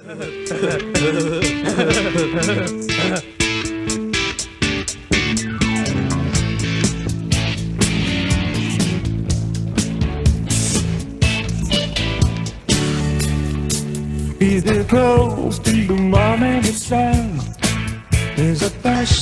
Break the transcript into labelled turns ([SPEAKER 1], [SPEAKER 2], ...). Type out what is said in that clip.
[SPEAKER 1] Easy close to the morning sun. There's a